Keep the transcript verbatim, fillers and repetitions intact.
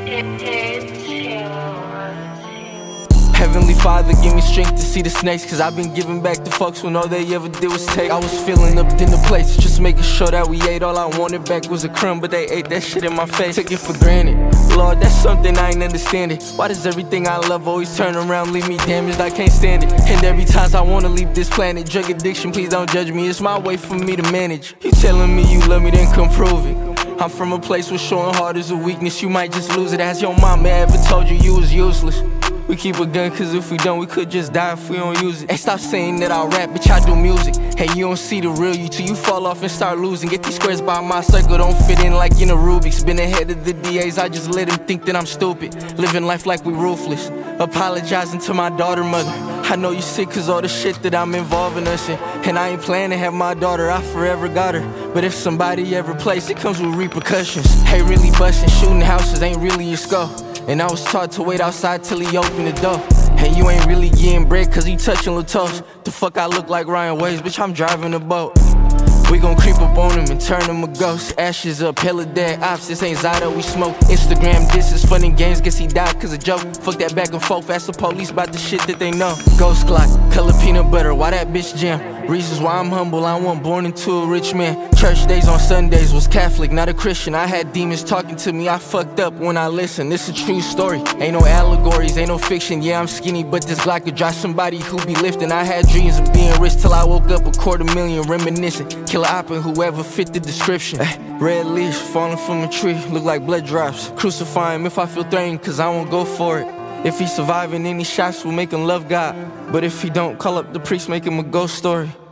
Heavenly Father, give me strength to see the snakes, cause I've been giving back to folks when all they ever did was take. I was filling up in the place, just making sure that we ate. All I wanted back was a crumb, but they ate that shit in my face. Took it for granted, Lord, that's something I ain't understanding. Why does everything I love always turn around, leave me damaged? I can't stand it. And every time I wanna leave this planet, drug addiction, please don't judge me, it's my way for me to manage. You telling me you love me, then come prove it. I'm from a place where showing hard is a weakness, you might just lose it. As your mama ever told you you was useless? We keep a gun, cause if we don't, we could just die if we don't use it. Hey, stop saying that I rap, bitch, I do music. Hey, you don't see the real you till you fall off and start losing. Get these squares by my circle, don't fit in like in a Rubik's. Been ahead of the D As, I just let them think that I'm stupid. Living life like we ruthless, apologizing to my daughter mother. I know you sick cause all the shit that I'm involving us in. And I ain't planning to have my daughter, I forever got her. But if somebody ever plays, it comes with repercussions. Hey, really busting, shooting houses ain't really your skull. And I was taught to wait outside till he opened the door. And you ain't really getting bread cause he touching little toes. The fuck I look like Ryan Waves, bitch, I'm driving a boat. We gon' creep up on him and turn him a ghost. Ashes up, hella dead ops, this ain't Zyda, we smoke. Instagram, this is fun and games, guess he died cause of joke. Fuck that back and forth, ask the police about the shit that they know. Ghost clock, color peanut butter, why that bitch jam? Reasons why I'm humble, I wasn't born into a rich man. Church days on Sundays, was Catholic, not a Christian. I had demons talking to me, I fucked up when I listened. This a true story, ain't no allegories, ain't no fiction. Yeah, I'm skinny, but this Glock could drive somebody who be lifting. I had dreams of being rich till I woke up a quarter million reminiscing. Killer op and whoever fit the description. Red leash falling from a tree, look like blood drops. Crucify him if I feel threatened, cause I won't go for it. If he surviving any shots, we'll make him love God. But if he don't, call up the priest, make him a ghost story.